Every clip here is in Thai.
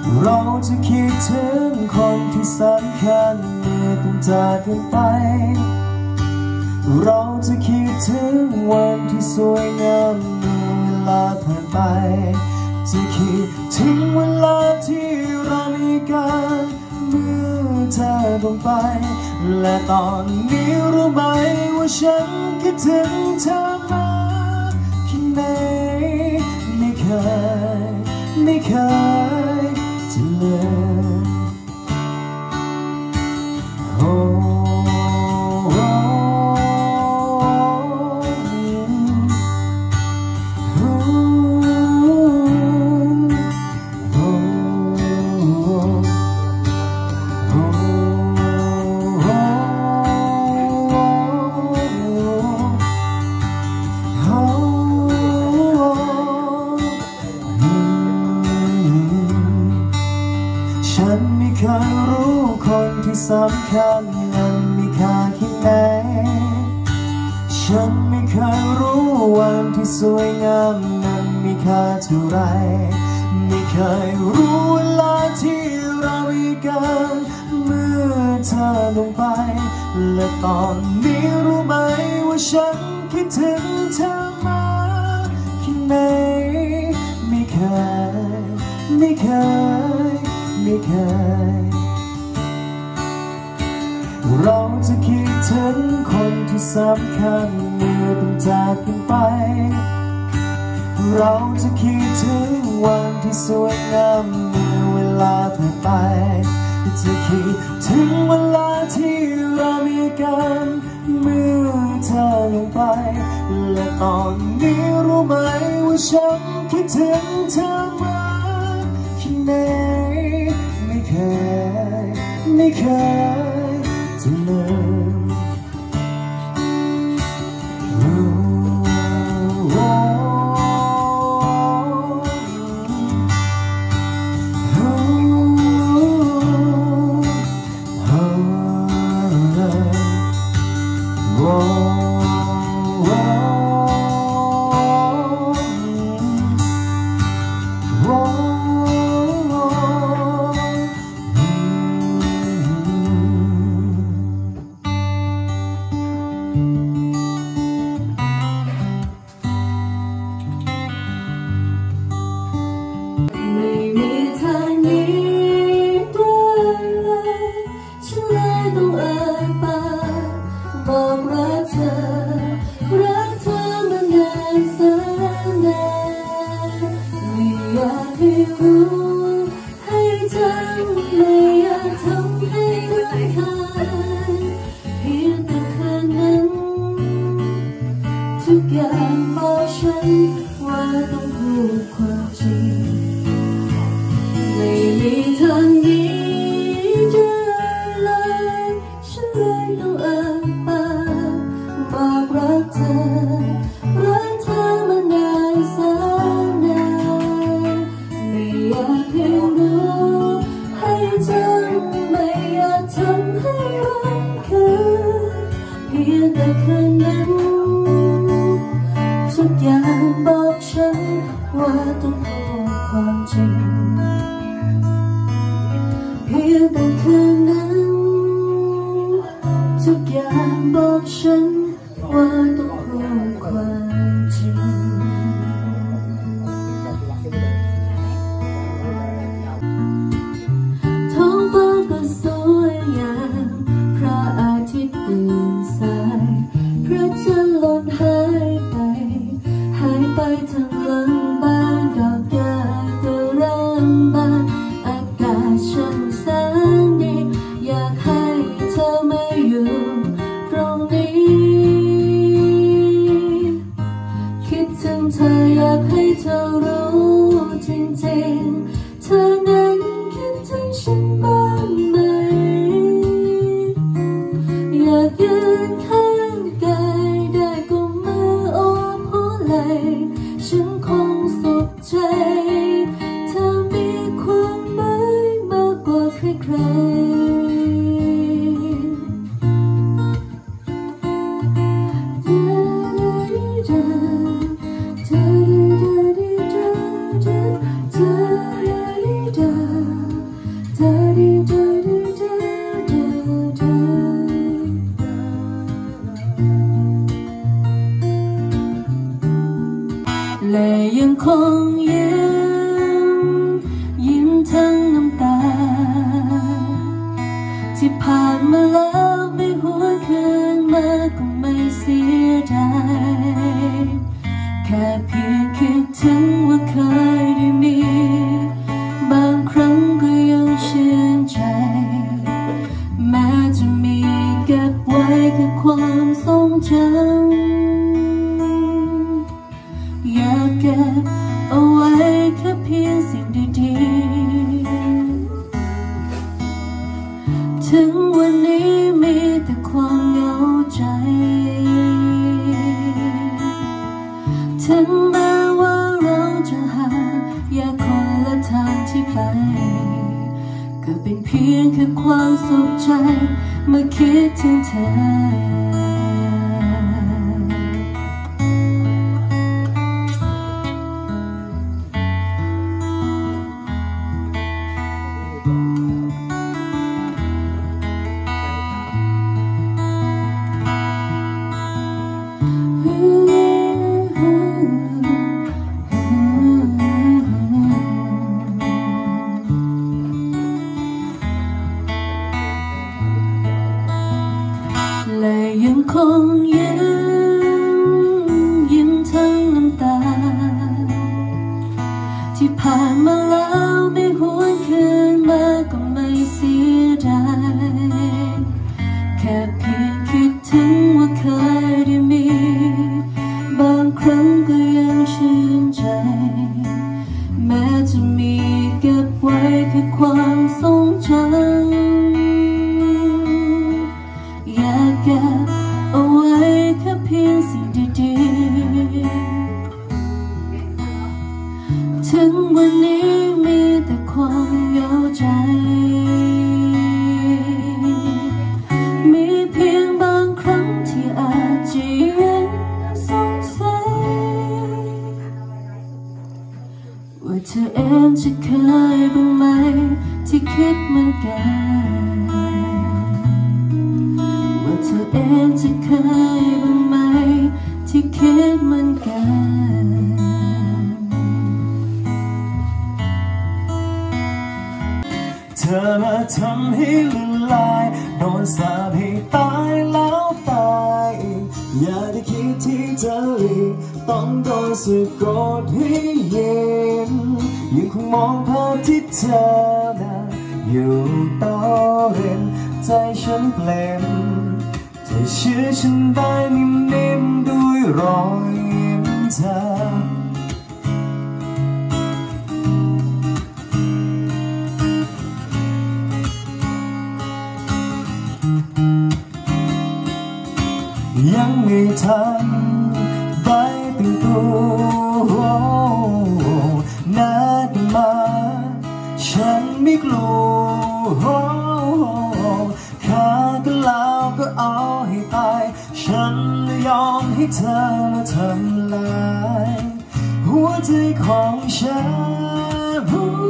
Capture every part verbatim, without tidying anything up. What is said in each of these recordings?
เราจะคิดถึงคนที่สำคัญเมื่อต้องจากกันไปเราจะคิดถึงวันที่สวยงามเมื่อเวลาผ่านไปจะคิดถึงเวลาที่เรามีกันเมื่อเธอต้องไปและตอนนี้รู้ไหมว่าฉันคิดถึงเธอมากแค่ไหนไม่เคยไม่เคยจะลืมโอ้ฉันไม่เคยรู้คนที่สำคัญนั้นมีค่าแค่ไหนฉันไม่เคยรู้วันที่สวยงามนั้นมีค่าเท่าไรไม่เคยรู้เวลาที่เรามีกันเมื่อเธอลงไปและตอนนี้รู้ไหมว่าฉันคิดถึงเธอมากแค่ไหนไม่เคยไม่เคยไม่เคยเราจะคิดถึงคนที่สำคัญเมื่อต้องจากกันไปเราจะคิดถึงวันที่สวยงามเมื่อเวลาผ่านไปจะคิดถึงเวลาที่เรามีกันเมื่อเธอลงไปและตอนนี้รู้ไหมว่าฉันคิดถึงเธอมากแค่ไหนไม่เคยไม่เคยจะลืมทุกอย่างบอกฉันว่าต้องพูดความจริงไม่มีทางนี้จะเลยฉันเลยต้องเอ่ยปากบอกรักเธอรักเธอมานานแสนนานไม่อยากให้รู้ให้จำไม่อยากทำให้รำคาญเพียงแต่คืนนั้นทุกอย่างบอกฉันว่าต้องพูดความจริงเพียงแต่คืนนั้นทุกอย่างบอกฉันว่าต้องพูดความจริงท้องฟ้าก็สวยงามพระอาทิตย์ตื่นสายพระจันทร์หล่นหายไปหายไปทางหลังบ้านดอกหญ้าก็เริ่มบานอากาศช่างแสนดีทางที่ไปก็เป็นเพียงแค่ความสุขใจเมื่อคิดถึงเธอและยังคงยิ้มยิ้มทั้งน้ำตาที่ผ่านมาแล้วไม่หวนคืนมาก็ไม่เสียดายแค่เพียงคิดถึงว่าเคยได้มีบางครั้งก็ยังชื่นใจแม้จะมีเก็บไว้แค่ความทรงจำอยากเก็บเอาไว้แค่เพียงสิ่งดีๆถึงวันนี้มีแต่ความเหงาใจมีเพียงบางครั้งที่อาจจะยังสงสัยว่าเธอเองจะเคยบ้างไหมที่คิดเหมือนกันเธอเองจะเคยบ้างไหมที่คิดเหมือนกันเธอมาทำให้ละลายโดนสาปให้ตายแล้วตายอย่าได้คิดที่จะหลีกต้องโดนสึกโกรธให้เย็นยังคงมองภาพที่เธอน่ะอยู่ต่อเรียนใจฉันเปลี่ยนเธอเชื่อฉันได้นิ่มๆด้วยรอยยิ้มเธอยังไม่ทันได้ตั้งตัวนัดมาฉันไม่กลัวฆ่ากันแล้วก็เอาให้ตายฉันยอมให้เธอมาทำลายหัวใจของฉัน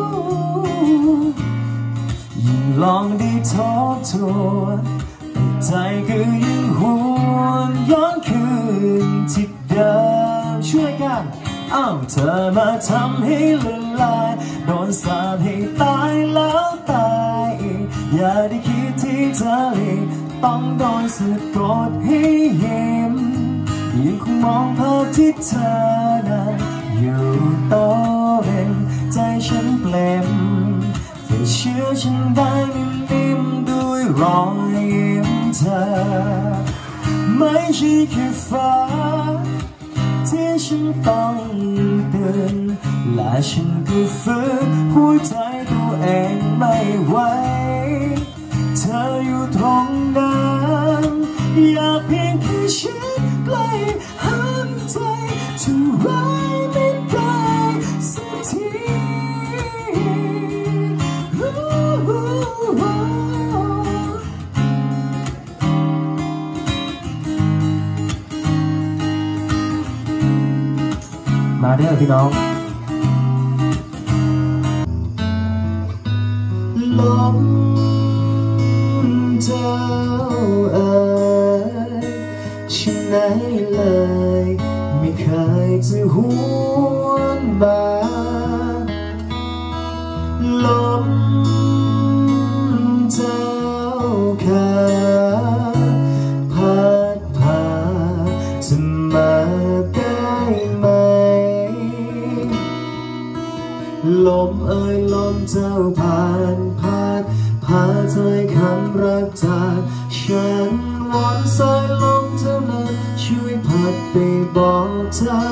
ยิ่งลองได้ทบทวนใจก็ยังหวนย้อนคืนที่เดิมช่วยกันอ้าวเธอมาทำให้ละลายโดนสาปให้ตายแล้วตายอย่าได้คิดที่จะหลีกต้องโดนสะกดให้ยิ้มยังคงมองภาพที่เธอนั้นอยู่ต่อเป็นใจฉันเปลี่ยนเธอเชื่อฉันได้นิ่มๆด้วยรอยยิ้มเธอไม่ใช่แค่ฟ้าที่ฉันต้องเดินและฉันก็ฝืนหัวใจตัวเองไม่ไหวเธออยู่ตรงนั้นอยากเพียงแค่ชิดใกล้ห้ามใจเธอไว้ไม่ได้สักทีมาเด้อพี่น้องลมเจ้าเอ๋ยฉันไหนเลยไม่เคยจะหวนมาลมเจ้าขาพัดพาจะมาได้ไหมลมเอ่ยลมเจ้าผ่านพัดพาถ้อยคำรักจากฉันวนสายลมเท่านั้นช่วยพัดไปบอกเธอ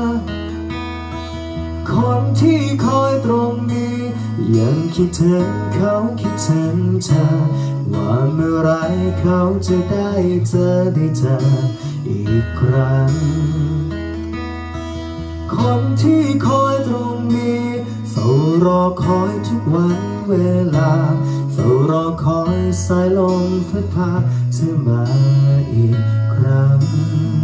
คนที่คอยตรงนี้ยังคิดถึงเขาคิดถึงเธอว่าเมื่อไรเขาจะได้เจอได้เจออีกครั้งคนที่คอยตรงนี้เฝ้ารอคอยทุกวันเวลาเฝ้ารอคอยสายลมพัดพาเธอมาอีกครั้ง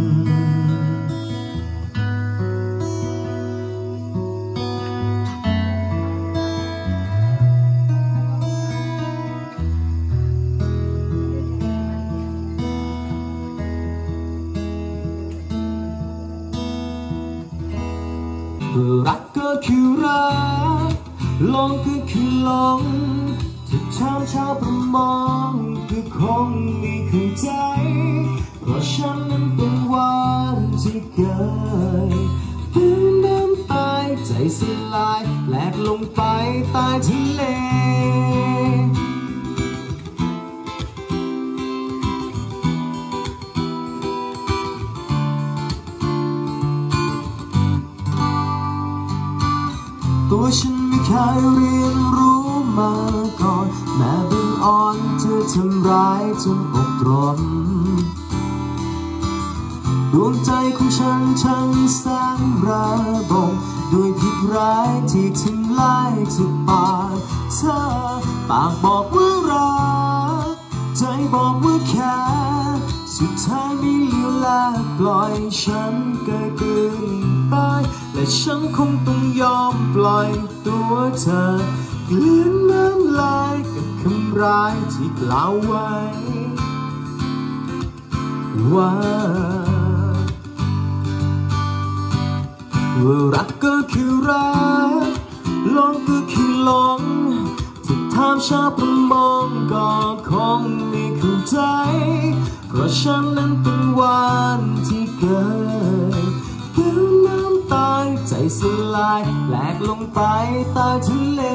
รักก็คือรักลงก็คือลงที่ชาวชาวประมงคือคงมีคือใจเพราะฉันนั้นเป็นวันที่เกิดเป็นน้ำตายใจสลายแหลกลงไปใต้ทะเลตัวฉันไม่เคยเรียนรู้มาก่อนแม้เป็นอ่อนเธอทำร้ายจนอกตรมดวงใจของฉันช่างแสนระบมด้วยพิษร้ายที่ทำลายทุกปากเธอปากบอกว่ารักใจบอกว่าแค่สุดท้ายไม่เหลียวแลปล่อยฉันเกิดเกินไปและฉันคงต้องยอมปล่อยตัวเธอกลืนน้ำลายกับคำร้ายที่กล่าวไว้ว่าว่ารักก็คือรักหลงก็คือหลงถ้าถามชาวประมงก็คงไม่เข้าใจเพราะฉันนั้นเป็นวันที่เกิดเป็นน้ำตายใจสลายแหลกลงไปใต้ทะเล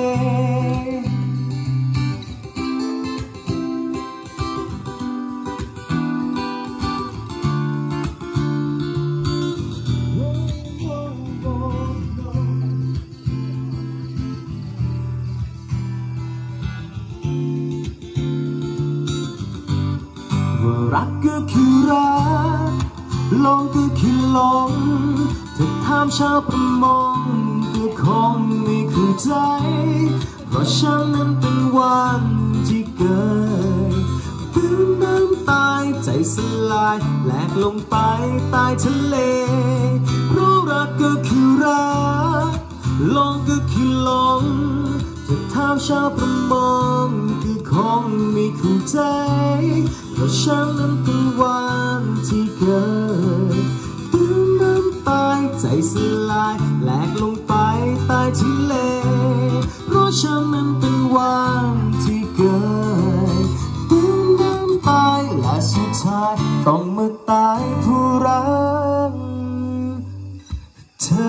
รักก็คือรักลงก็คือลงถ้าถามชาวประมงก็คงไม่เข้าใจเพราะฉันนั้นเป็นวันที่เกิดเป็นน้ำตายใจสลายแหลกลงไปใต้ทะเลเพราะรักก็คือรักลงก็คือลงถ้าถามชาวประมงก็คงไม่เข้าใจเพราะฉันนั้นเป็นวันที่เกิดเป็นน้ำตายใจสลายแหลกลงไปใต้ทะเลเพราะฉันนั้นเป็นวันที่เกิดเป็นน้ำตายและสุดท้ายต้องมาตายผู้รักเธอ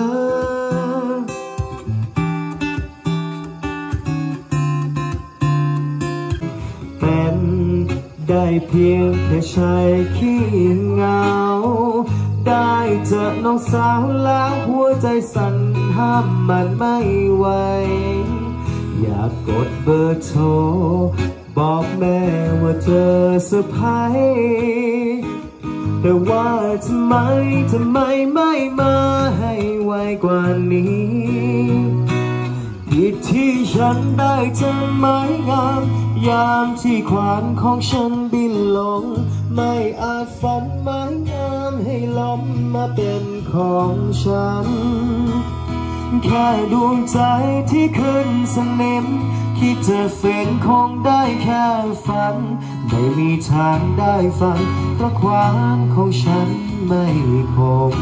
เป็นได้เพียงแค่ชายขี้เหงาได้เจอน้องสาวแล้วหัวใจสั่นห้ามมันไม่ไหวอยากกดเบอร์โทรบอกแม่ว่าเธอเซอร์ไพรส์แต่ว่าทำไมทำไมไม่มาให้ไวกว่านี้ผิดที่ฉันได้เจอไม้งามยามที่ขวานของฉันบินลงไม่อาจฝันไม้งามให้ล้มมาเป็นของฉันแค่ดวงใจที่ขึ้นสนิมคิดจะเฟ้นคงได้แค่ฝันไม่มีทางได้ฟังเพราะขวานของฉันไม่คม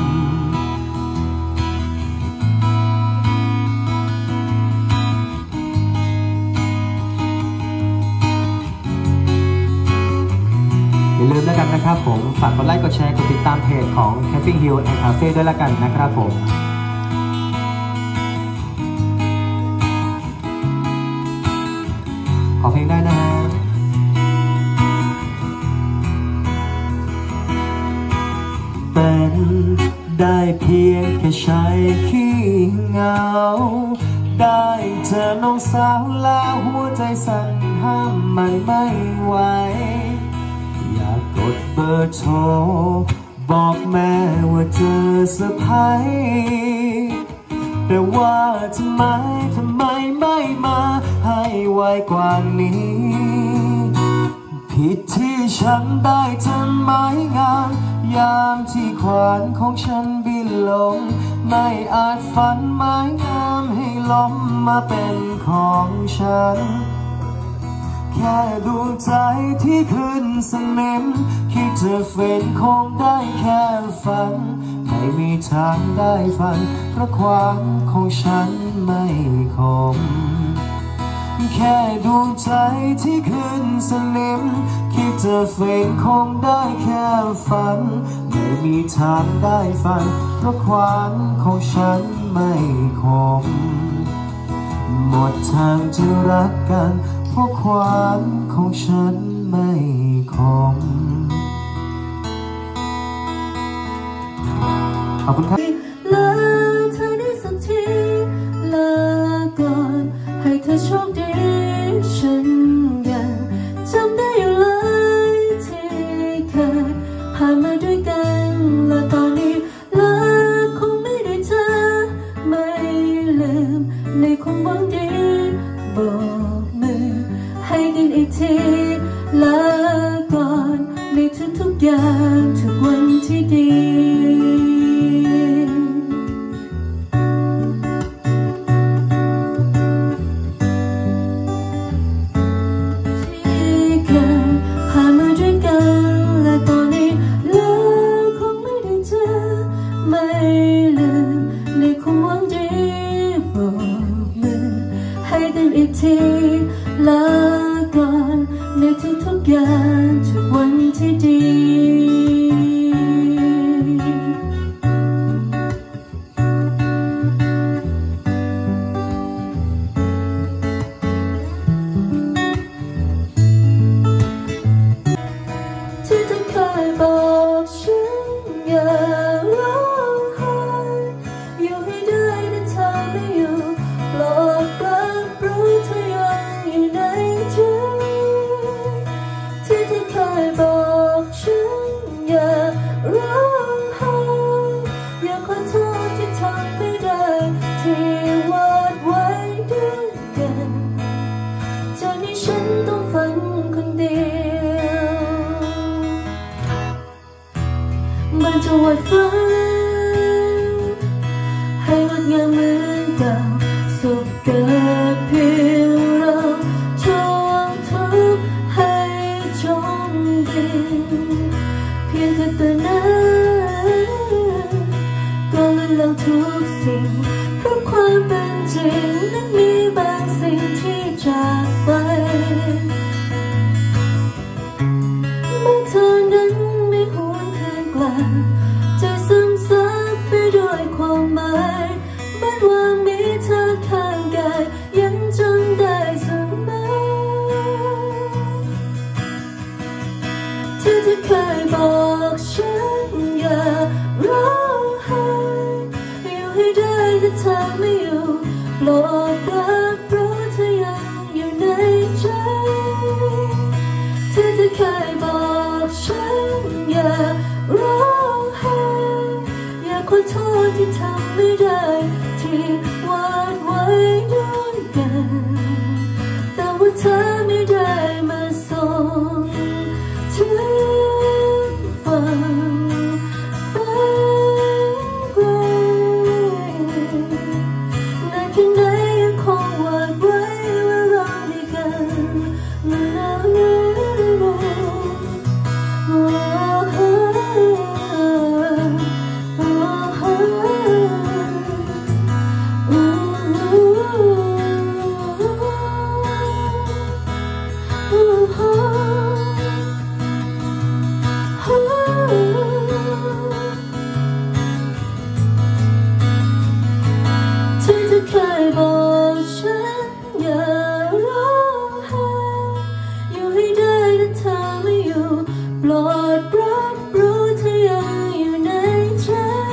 อย่าลืมแล้วกันนะครับผมฝากกดไลค์กดแชร์กดติดตามเพจของ Camping Hill and Cafe ด้วยแล้วกันนะครับผมขอเพลงได้นะฮะเป็นได้เพียงแค่ชายขี้เหงาได้เจอน้องสาวแล้วหัวใจสั่นห้ามมันไม่ไหวอยากกดเบอร์โทรบอกแม่ว่าเจอเซอร์ไพรส์แต่ว่าทำไมทำไมไม่มาให้ไวกว่านี้ผิดที่ฉันได้ทำไมงานยามที่ขวานของฉันบินลงไม่อาจฝันไม้งามให้ล้มมาเป็นของฉันแค่ดวงใจที่ขึ้นสนิมคิดจะเฟ้นคงได้แค่ฝันไม่มีทางได้ฝันเพราะความของฉันไม่คมแค่ดวงใจที่ขึ้นสนิมคิดจะเฟ้นคงได้แค่ฝันไม่มีทางได้ฝันเพราะความของฉันไม่คมหมดทางจะรักกันเพราะความของฉันไม่คมขอบคุณครับลาเธอได้สักทีลาก่อนให้เธอโชคดีฉันยังจำได้อยู่เลยที่เคยผ่านมาด้วยกันและตอนนี้ลาคงไม่ได้เจอไม่ลืมในความหวังดีบอกมือให้กันอีกทีลาก่อนในทุกๆอย่างทุกวันที่ดีลาก่อนในทุกๆอย่างทุกวันที่ดีที่เธอเคยบอกฉันอย่าร้องไห้อยู่ให้ได้แต่เธอไม่อยู่ปลอบรับรู้เธออยู่ในใจที่เธอเคยบอกฉันอย่าร้องไห้อยากขอโทษที่ทำไม่ได้ที่วาดไว้ด้วยกันจากนี้ฉันต้องฝันคนเดียวมันจะวาดฝันให้งดงามเหมือนเก่าสุขเกิดเพียงเราทวงทุกข์ให้จงดีเพียงแค่ตัวนั้นก็ล้วนแล้วทุกสิ่งเพราะความเป็นจริงนั้นมีบางสิ่งที่จากไปเมื่อเธอนั้นไม่หวนคืนกลับใจซึมซับไปด้วยความหมายเหมือนว่ามีเธอข้างกายยังจำได้เสมอที่เธอเคยบอกฉันอย่าร้องไห้อยู่ให้ได้แต่เธอไม่อยู่โปรดรับรู้เธอยังอยู่ในใจที่เธอเคยบอกฉันอย่าร้องไห้อยากขอโทษที่ทำไม่ได้ที่วาดไว้ด้วยกันแต่ว่าเธอไม่ได้มาส่งถึงฝั่งฝันไกลนานแค่ไหนยังคงวาดไว้ว่าเราได้กันแล้วที่เธอเคยบอกฉันอย่าร้องไห้อยู่ให้ได้แต่เธอไม่อยู่โปรดรับรู้เธอยังอยู่ในใจ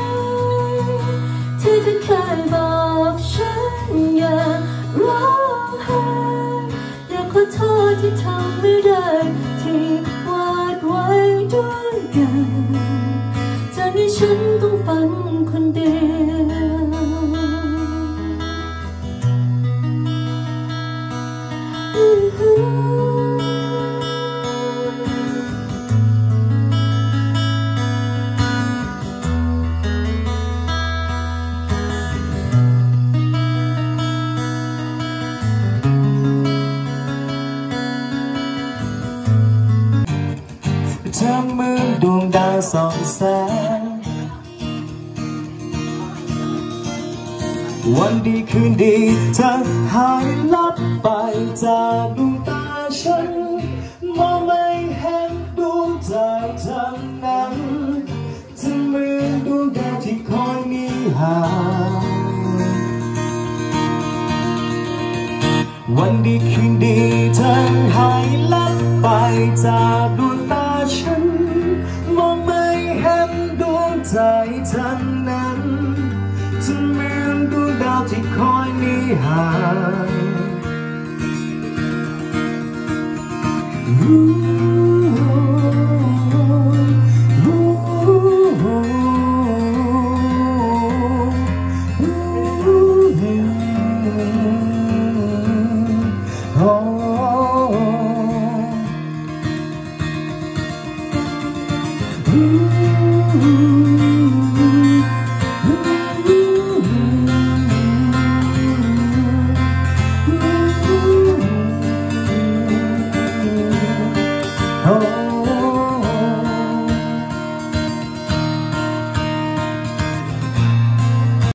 ที่เธอเคยบอกฉันอย่าร้องไห้อยากขอโทษที่ทำไม่ได้ที่วาดไว้ด้วยกันจากนี้ฉันต้องฝันคนเดียวส่องแสงวันดีคืนดีเธอหายลับไปจากดวงตาฉันมองไม่เห็นดวงใจเธอนั้นจะเหมือนดวงดาวที่คอยมีหาวันดีคืนดีเธอหายลับไปจากดวงตาฉันมองไม่เห็นดวงใจเธอนั้นจะเหมือนดวงดาวที่คอยมีหา